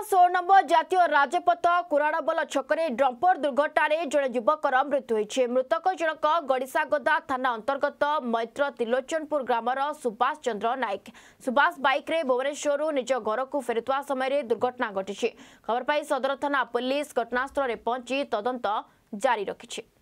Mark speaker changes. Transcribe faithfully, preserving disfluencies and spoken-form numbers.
Speaker 1: षोल number जातीय Rajpath कुराड़बल छकरे dumper दुर्घटन जड़े युवकर मृत्यु होती। मृतक जनक गड़िसागदा थाना अंतर्गत मैत्र त्रिलोचनपुर ग्रामर सुभाष चंद्र नायक। सुभाष बाइक रे भुवनेश्वर निज घर को फेरुवा समय दुर्घटना घटी। खबर पाई सदर थाना पुलिस घटनास्थल में पहुंची तदंत जारी रखिछि।